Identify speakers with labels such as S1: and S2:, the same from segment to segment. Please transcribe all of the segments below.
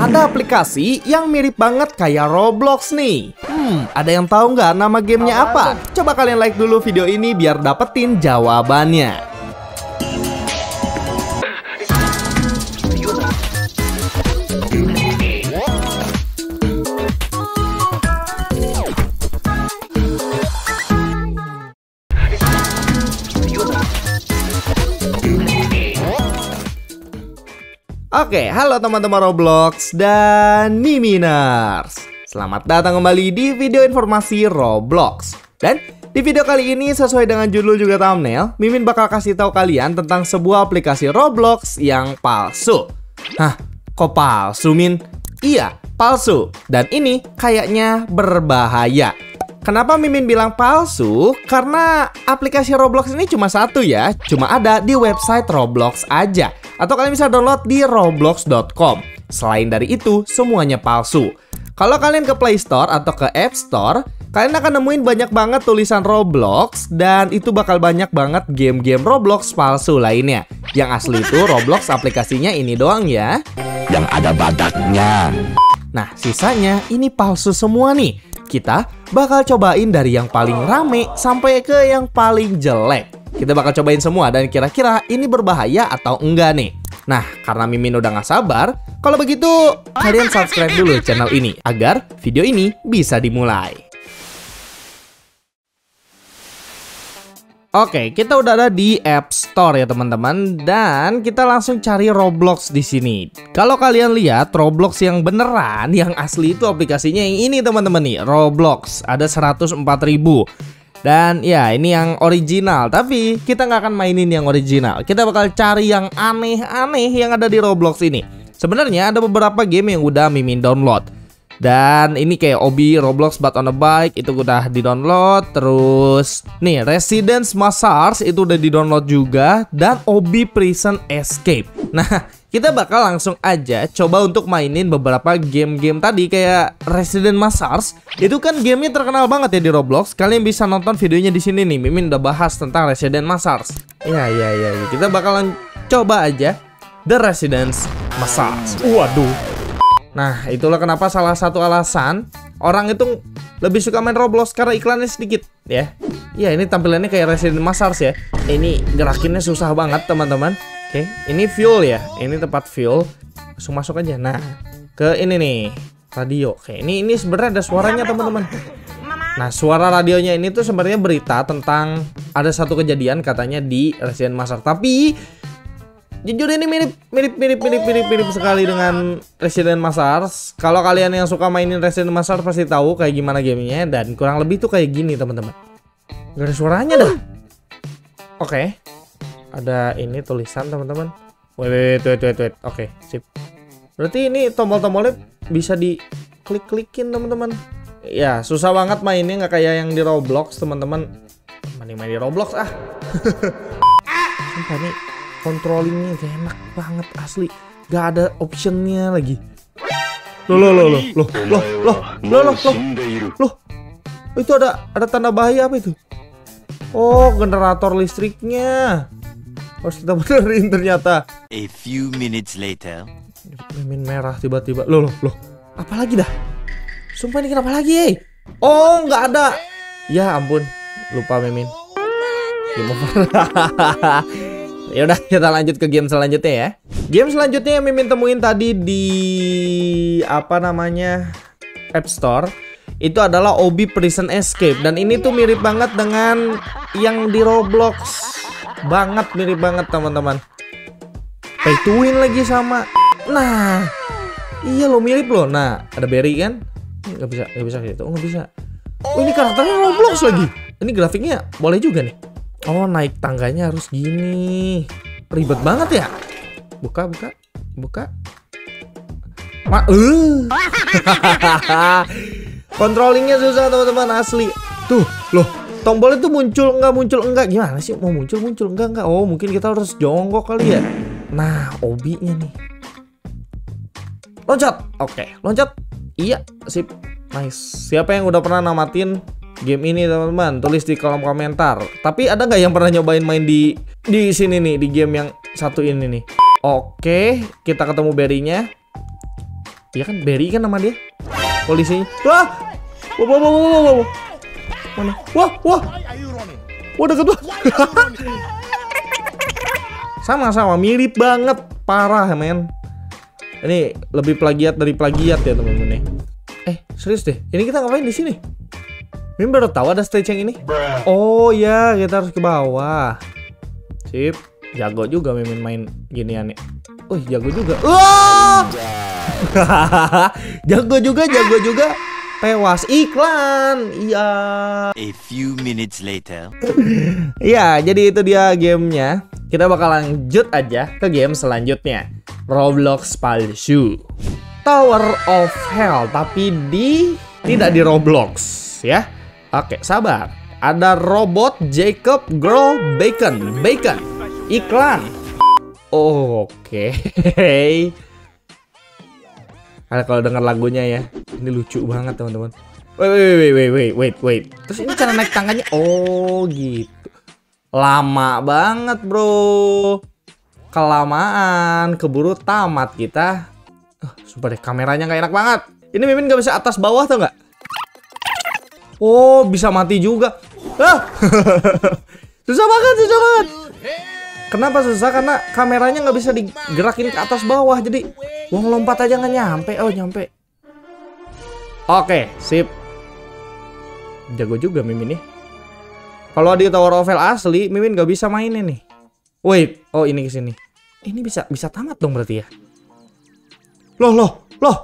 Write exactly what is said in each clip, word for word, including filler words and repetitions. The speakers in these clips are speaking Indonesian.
S1: Ada aplikasi yang mirip banget kayak Roblox nih. Hmm, ada yang tahu nggak nama gamenya apa? Coba kalian like dulu video ini biar dapetin jawabannya. Oke, halo teman-teman Roblox dan Miminers. Selamat datang kembali di video informasi Roblox. Dan di video kali ini sesuai dengan judul juga thumbnail, Mimin bakal kasih tahu kalian tentang sebuah aplikasi Roblox yang palsu. Hah, kok palsu, Min? Iya, palsu. Dan ini kayaknya berbahaya. Kenapa Mimin bilang palsu? Karena aplikasi Roblox ini cuma satu ya, cuma ada di website Roblox aja. Atau kalian bisa download di roblox dot com. Selain dari itu, semuanya palsu. Kalau kalian ke Play Store atau ke App Store, kalian akan nemuin banyak banget tulisan Roblox. Dan itu bakal banyak banget game-game Roblox palsu lainnya. Yang asli itu Roblox aplikasinya ini doang ya,
S2: yang ada badaknya.
S1: Nah, sisanya ini palsu semua nih. Kita bakal cobain dari yang paling rame sampai ke yang paling jelek. Kita bakal cobain semua dan kira-kira ini berbahaya atau enggak nih. Nah, karena Mimin udah gak sabar, kalau begitu kalian subscribe dulu channel ini agar video ini bisa dimulai. Oke, kita udah ada di App Store ya teman-teman, dan kita langsung cari Roblox di sini. Kalau kalian lihat Roblox yang beneran, yang asli itu aplikasinya yang ini teman-teman nih, Roblox. Ada seratus empat ribu. Dan ya ini yang original, tapi kita nggak akan mainin yang original. Kita bakal cari yang aneh-aneh yang ada di Roblox ini. Sebenarnya ada beberapa game yang udah Mimin download. Dan ini kayak Obi Roblox But on a Bike itu udah di-download. Terus nih Residence Massage itu udah di-download juga. Dan Obi Prison Escape. Nah, kita bakal langsung aja coba untuk mainin beberapa game-game tadi. Kayak Resident Massage itu kan gamenya terkenal banget ya di Roblox. Kalian bisa nonton videonya di sini nih. Mimin udah bahas tentang Resident Massage. Ya ya ya, kita bakalan coba aja The Residence Massage. Waduh. Nah, itulah kenapa salah satu alasan orang itu lebih suka main Roblox karena iklannya sedikit ya. Ya, ini tampilannya kayak Resident Massage ya. Ini gerakinnya susah banget teman-teman. Oke, ini fuel ya. Ini tempat fuel. Langsung masuk aja. Nah, ke ini nih, radio. Oke, ini ini sebenarnya ada suaranya teman-teman. Nah, suara radionya ini tuh sebenarnya berita tentang ada satu kejadian katanya di Resident Massage. Tapi jujur ini mirip mirip mirip mirip mirip mirip sekali dengan Resident Massage. Kalau kalian yang suka mainin Resident Massage pasti tahu kayak gimana gamenya, dan kurang lebih tuh kayak gini teman-teman. Gak ada suaranya dah. Oke, ada ini tulisan teman-teman. Wait wait wait wait wait. Oke, sip. Berarti ini tombol-tombolnya bisa diklik-klikin teman-teman. Ya susah banget mainnya, nggak kayak yang di Roblox teman-teman. Mending main di Roblox ah. Sumpah nih, controllingnya gak enak banget asli. Gak ada optionnya lagi. Loh loh loh loh loh loh loh loh loh loh loh. Itu ada ada tanda bahaya apa itu? Oh, generator listriknya. Harus kita benerin ternyata.
S2: A few minutes later.
S1: Mimin merah tiba-tiba. Loh loh loh. Apa lagi dah? Sumpah ini kenapa lagi? Eh? Oh, nggak ada. Ya ampun, lupa Mimin. Game over. Ya udah, kita lanjut ke game selanjutnya ya. Game selanjutnya yang Mimin temuin tadi di apa namanya App Store itu adalah Obi Prison Escape, dan ini tuh mirip banget dengan yang di Roblox. Banget mirip banget teman-teman. Pay to win lagi sama. Nah, iya lo mirip loh. Nah, ada Berry kan? Nggak bisa, nggak bisa gitu. Oh nggak bisa. Oh ini karakternya Roblox lagi. Ini grafiknya boleh juga nih. Oh, naik tangganya harus gini. Ribet banget ya. Buka, buka, buka. Ma uh. Controllingnya susah teman-teman asli. Tuh, loh. Tombolnya tuh muncul enggak, muncul enggak. Gimana sih? Mau muncul, muncul enggak, enggak. Oh, mungkin kita harus jongkok kali ya. Nah, obinya nih. Loncat. Oke, loncat. Iya, sip. Nice. Siapa yang udah pernah namatin game ini teman-teman? Tulis di kolom komentar. Tapi ada nggak yang pernah nyobain main di di sini nih, di game yang satu ini nih? Oke, kita ketemu berry-nya. Iya kan, Barry kan nama dia. Polisinya. Wah! Wah, wah, wah, wah, wah, wah. Mana? Wah, wah. Wah, deket banget. Sama-sama, mirip banget. Parah, men. Ini lebih plagiat dari plagiat ya, teman-teman. Eh, serius deh. Ini kita ngapain di sini? Mimin baru tahu ada stage yang ini. Oh ya, kita harus ke bawah. Sip. Jago juga Mimin main ginian nih. Oh, jago juga. Wah! jago juga, jago juga. Tewas iklan. Iya.
S2: A few minutes later.
S1: Iya, jadi itu dia gamenya. Kita bakal lanjut aja ke game selanjutnya. Roblox palsu. Tower of Hell, tapi di tidak di Roblox ya. Oke, sabar. Ada robot Jacob Girl Bacon. Bacon. Iklan. Oke. Ada kalau dengar lagunya ya. Ini lucu banget, teman-teman. Wait, wait, wait, wait, wait, wait, wait. Terus ini cara naik tangganya. Oh, gitu. Lama banget, bro. Kelamaan, keburu tamat kita. Uh, sumpah deh, kameranya nggak enak banget. Ini Mimin nggak bisa atas bawah tuh nggak? Oh, bisa mati juga. Ah! Susah banget, susah banget. Kenapa susah? Karena kameranya nggak bisa digerakin ke atas bawah. Jadi, gua ngelompat aja nggak nyampe. Oh, nyampe. Oke, sip. Jago juga Mimin nih. Kalau di Tower of Hell asli, Mimin nggak bisa mainin nih. Wait, oh ini kesini. Ini bisa bisa tamat dong berarti ya. Loh, loh, loh.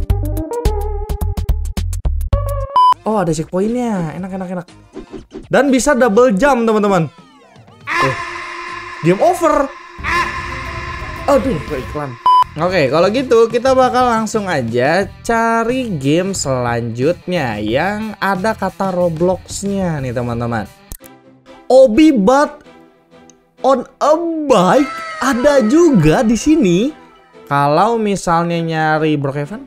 S1: Oh, ada checkpointnya. Enak, enak, enak. Dan bisa double jump, teman-teman. Eh, game over. Aduh, ke iklan. Oke, kalau gitu kita bakal langsung aja cari game selanjutnya yang ada kata Roblox-nya nih, teman-teman. Obi but on a bike ada juga di sini. Kalau misalnya nyari Brookhaven,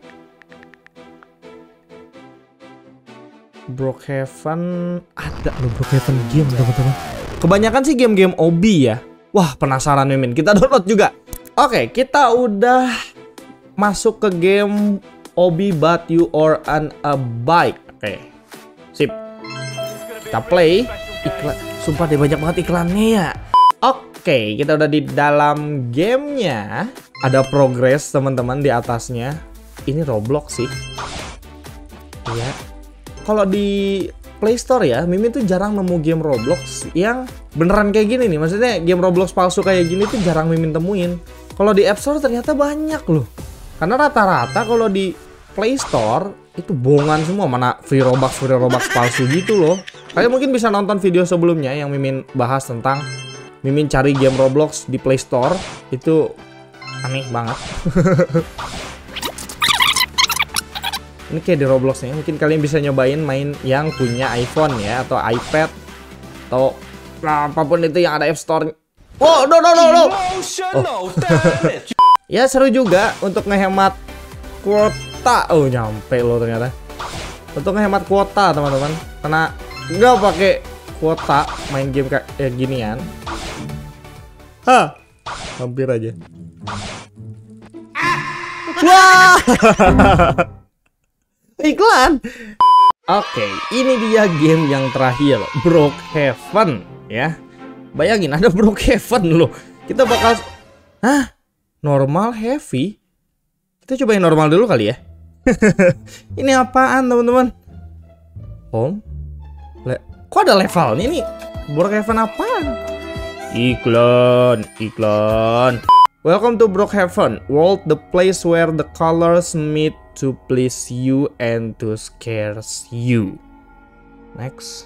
S1: Brookhaven ada loh, Brookhaven game, teman-teman. Kebanyakan sih game-game Obi ya. Wah, penasaran Mimin. Kita download juga. Oke, kita udah masuk ke game Obi but you or on a bike. Oke, sip. Kita play. Iklan, sumpah deh banyak banget iklannya ya. Oke, kita udah di dalam gamenya. Ada progress teman-teman di atasnya. Ini Roblox sih. Ya. Kalau di Play Store ya, Mimin tuh jarang nemu game Roblox yang beneran kayak gini nih. Maksudnya game Roblox palsu kayak gini tuh jarang Mimin temuin. Kalau di App Store ternyata banyak loh. Karena rata-rata kalau di Play Store itu bohongan semua, mana free Robux, free Robux palsu gitu loh. Kalian mungkin bisa nonton video sebelumnya yang Mimin bahas tentang Mimin cari game Roblox di Play Store. Itu aneh banget. Ini kayak di Roblox nih, mungkin kalian bisa nyobain main yang punya iPhone ya, atau iPad, atau nah, apapun itu yang ada App Store. Oh, no, no, no, no. Oh. Ya seru juga untuk ngehemat kuota. Oh, nyampe loh ternyata. Untuk ngehemat kuota, teman-teman. Karena nggak pakai kuota main game kayak eh, ginian. Hah, hampir aja. Wah. Iklan. Oke, ini dia game yang terakhir, Brookhaven ya. Bayangin ada Brookhaven loh. Kita bakal hah? Normal, heavy. Kita cobain normal dulu kali ya. Ini apaan, teman-teman? Home. Le Kok ada levelnya nih? Brookhaven apaan? Iklan, iklan. Welcome to Brookhaven World, the place where the colors meet to please you and to scare you. Next.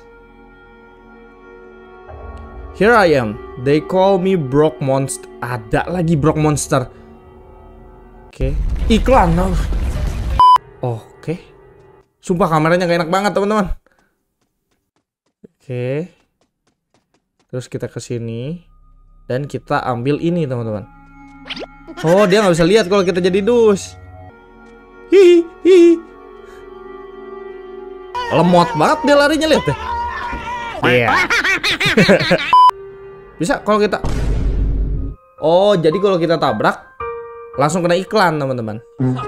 S1: Here I am. They call me Brook Monster. Ada lagi Brook Monster. Oke. Okay. Iklan. Oke. Okay. Sumpah kameranya gak enak banget, teman-teman. Oke. Okay. Terus kita ke sini dan kita ambil ini, teman-teman. Oh, dia nggak bisa lihat kalau kita jadi dus. Hihi, hihi. Lemot banget dia larinya, lihat deh. Iya. Yeah. Bisa kalau kita. Oh, jadi kalau kita tabrak, langsung kena iklan teman-teman.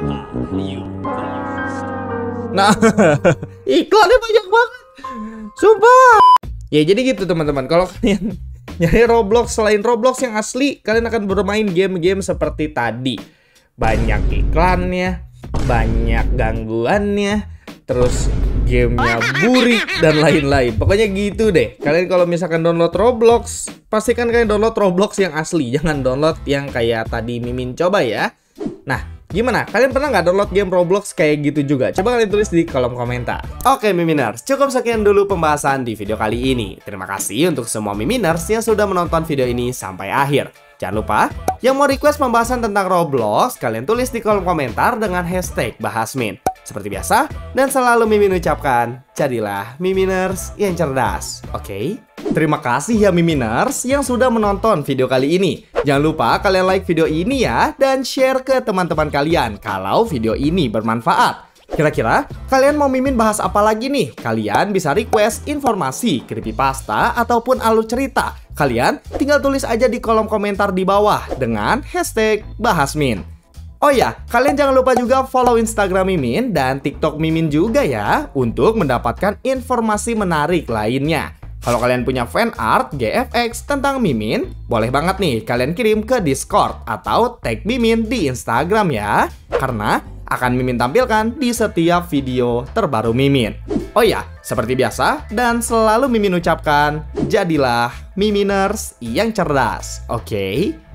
S1: Nah, iklannya banyak banget, sumpah. Ya jadi gitu teman-teman. Kalau kalian nyari Roblox selain Roblox yang asli, kalian akan bermain game-game seperti tadi. Banyak iklannya, banyak gangguannya, terus gamenya burik dan lain-lain. Pokoknya gitu deh. Kalian kalau misalkan download Roblox, pastikan kalian download Roblox yang asli, jangan download yang kayak tadi Mimin coba ya. Nah, gimana? Kalian pernah nggak download game Roblox kayak gitu juga? Coba kalian tulis di kolom komentar.
S3: Oke Miminers, cukup sekian dulu pembahasan di video kali ini. Terima kasih untuk semua Miminers yang sudah menonton video ini sampai akhir. Jangan lupa, yang mau request pembahasan tentang Roblox, kalian tulis di kolom komentar dengan hashtag Bahasmin. Seperti biasa, dan selalu Mimin ucapkan, jadilah Miminers yang cerdas, oke? Okay? Terima kasih ya Miminers yang sudah menonton video kali ini. Jangan lupa kalian like video ini ya, dan share ke teman-teman kalian kalau video ini bermanfaat. Kira-kira kalian mau Mimin bahas apa lagi nih? Kalian bisa request informasi, creepypasta, ataupun alur cerita. Kalian tinggal tulis aja di kolom komentar di bawah dengan hashtag Bahasmin. Oh ya, kalian jangan lupa juga follow Instagram Mimin dan TikTok Mimin juga ya, untuk mendapatkan informasi menarik lainnya. Kalau kalian punya fan art G F X tentang Mimin, boleh banget nih kalian kirim ke Discord atau tag Mimin di Instagram ya. Karena akan Mimin tampilkan di setiap video terbaru Mimin. Oh ya, seperti biasa dan selalu Mimin ucapkan, jadilah Miminers yang cerdas, oke? Okay?